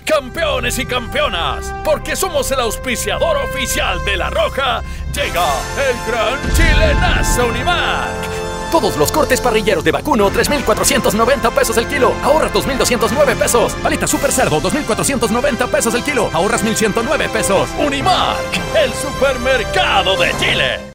campeones y campeonas, porque somos el auspiciador oficial de La Roja, llega el Gran Chilenazo Unimark. Todos los cortes parrilleros de vacuno, 3,490 pesos el kilo. Ahorras 2,209 pesos. Paleta super cerdo, 2,490 pesos el kilo. Ahorras 1,109 pesos. Unimark, el supermercado de Chile.